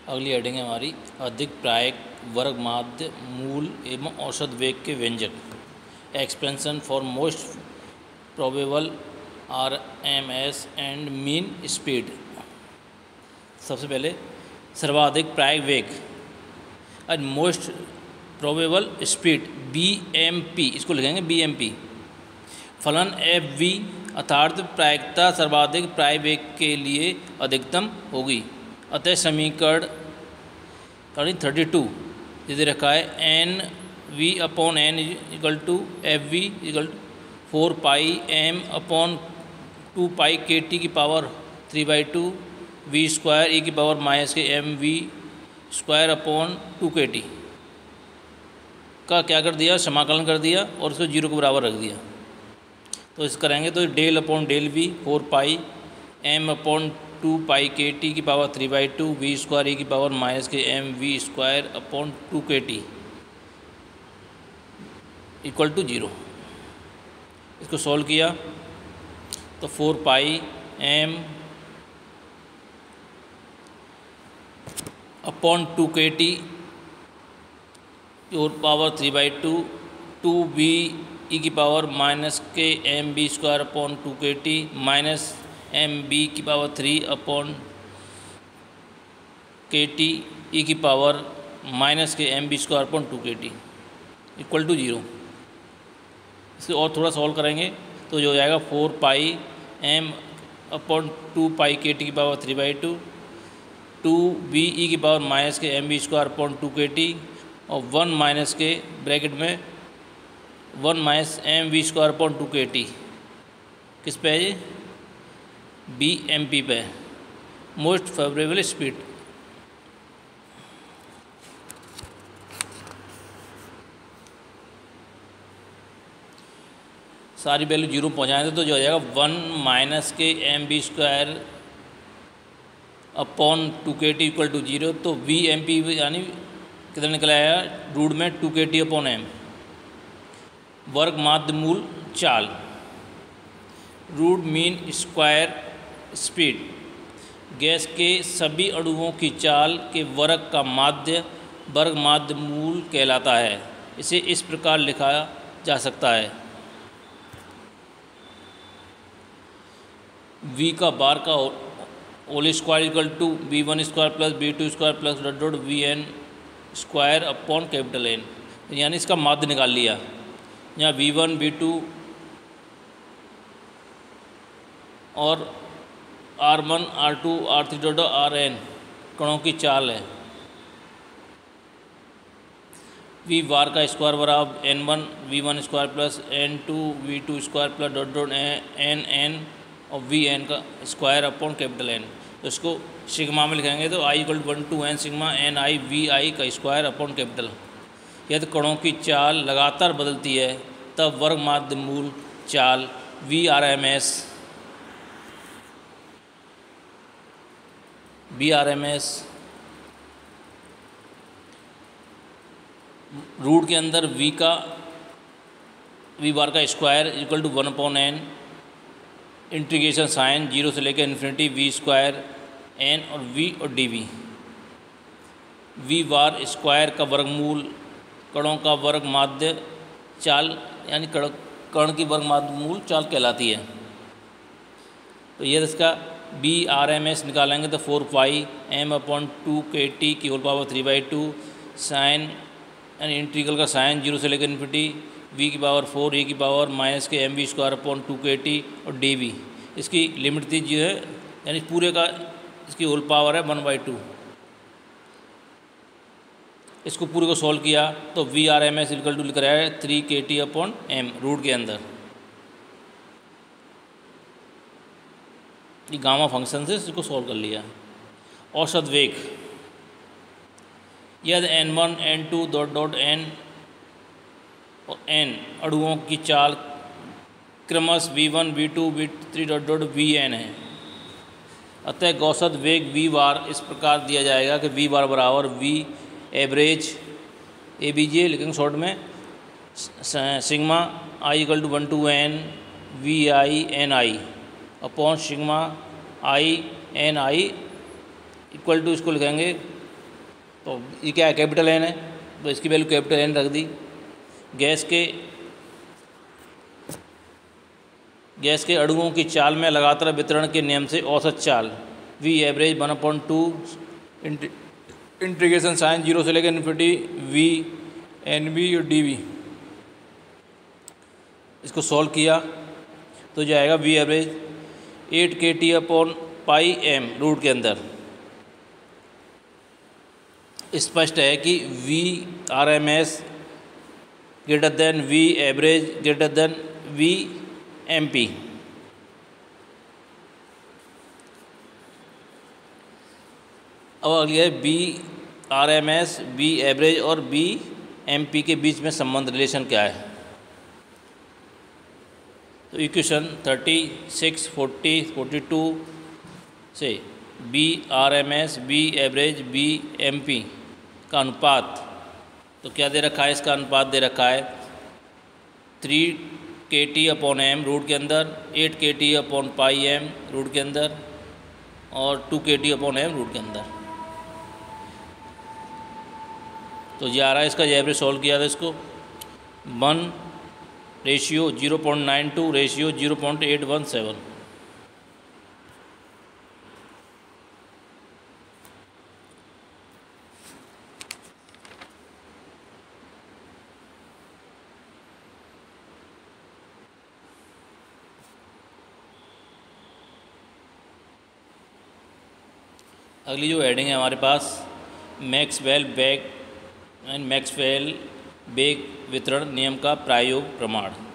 अगली हेडिंग है हमारी अधिक प्रायिक वर्ग माध्य मूल एवं औसत वेग के व्यंजक। Expression for most probable RMS and mean speed. सबसे पहले सर्वाधिक प्रायिक वेग and most probable speed BMP, इसको लिखेंगे बीएमपी। फलन एफ वी अर्थात प्रायिकता सर्वाधिक प्रायिक वेग के लिए अधिकतम होगी। अतः समीकरण 32 यदि रखा है N V upon N equal to F V equal 4 pi M upon 2 pi K T की पावर 3/2 वी स्क्वायर ई की power minus K M V square upon 2 K T का क्या कर दिया, समाकलन कर दिया और उसको 0 के बराबर रख दिया। तो इस करेंगे तो del upon del V 4 pi M upon 2 pi K T की पावर 3/2 वी स्क्वायर ई की power minus K M V square upon 2 K T equal to 0। इसको सॉल्व किया तो 4 pi M upon 2 K T और power 3/2 2 V E की power minus K M B square upon 2 K T minus M B की power 3 upon K T E की power minus K M B square upon 2 K T equal to 0। इसे और थोड़ा solve करेंगे तो जो हो जाएगा 4 pi M upon 2 pi K T की पावर 3/2 2 बी ई की power minus K M B square upon 2 K T और 1 माइनस के ब्रैकेट में 1 minus M V square upon 2 K T किस पे है ये, बी एम पी पे। मोस्ट फेवरेबल स्पीड सारी वैल्यू 0 पहुँचाएँ तो जो हो जाएगा 1 minus K M B square upon 2 K T equal to 0। तो वी एम पी यानी कितना निकला आया रूट में 2 के टी अपॉन एम वर्ग माध्य मूल चाल root mean square speed. Gas के सभी अणुओं की चाल के वर्ग का माध्य वर्ग माध्य मूल कहलाता है। इसे इस प्रकार लिखा जा सकता है v का बार का whole square equal to v1 square plus v2 square plus dot dot vn square upon capital N। यानी इसका माध्य निकाल लिया। यहाँ v1 v2 और r1 r2 r3 dot rn कणों की चाल है। v बार का स्क्वायर बराबर n1 v1 square plus n2 v2 square plus dot dot n और vn का स्क्वायर अपॉन कैपिटल N। तो इसको सिग्मा में लिखेंगे तो i equal 1 to n sigma n i v i का स्क्वायर अपॉन कैपिटल। यदि कणों की चाल लगातार बदलती है तब वर्ग माध्य मूल चाल V R M S root के अंदर वी बार का square equal to 1 upon n integration sign 0 से लेकर इन्फिनिटी वी स्क्वायर n और v और डी वी बार स्क्वायर का वर्गमूल कणों का वर्ग माध्य चाल यानी कण की वर्ग माध्य मूल चाल कहलाती है। तो ये इसका बी आर एम एस निकालेंगे तो 4 pi M upon 2 K T की होल पावर 3/2 साइन यानी इंटीग्रल का साइन 0 से लेकर इन्फिनिटी v की पावर 4 e की power minus K M V square upon 2 K T और डी वी। इसकी लिमिट थी जो है यानी पूरे का इसकी होल पावर है 1/2। इसको पूरे को सॉल्व किया तो V R M S equal to लिख रहा है 3 के टी अपॉन एम रूट के अंदर। ये गामा फंक्शन से इसको सॉल्व कर लिया। औसत वेग यदि n1 n2 dot dot n और n अणुओं की चाल क्रमश v1 v2 v3 dot dot vn है। अतः औसत वेग v बार इस प्रकार दिया जाएगा कि v बार बराबर v average A B J लिखेंगे शॉर्ट में sigma i equal to 1 to n V I N I upon sigma i n i equal to इसको लिखेंगे तो ये क्या है, कैपिटल एन है, तो इसकी वैल्यू कैपिटल एन रख दी। गैस के अणुओं की चाल में लगातार वितरण के नियम से औसत चाल वी एवरेज 1/2 इंटीग्रेशन साइन 0 से लेकर इन्फिनिटी वी एन वी और डी वी। इसको सॉल्व किया तो जाएगा वी एवरेज 8kT/πm रूट के अंदर। स्पष्ट है कि V R M S greater than V average greater than V M P. अब अगली है B R M S, B average और बी एम पी के बीच में संबंध, रिलेशन क्या है। तो इक्वेशन 36, 40, 42 से B R M S, B average, B M P का अनुपात, तो क्या दे रखा है, इसका अनुपात दे रखा है 3kT/m रूट के अंदर, 8kT/πm रूट के अंदर और 2kT/m रूट के अंदर। तो ये आ रहा है इसका, एवरेज सॉल्व किया था इसको 1:0.92:0.817। अगली जो हेडिंग है हमारे पास, मैक्सवेल बेग वितरण नियम का प्रायोग प्रमाण।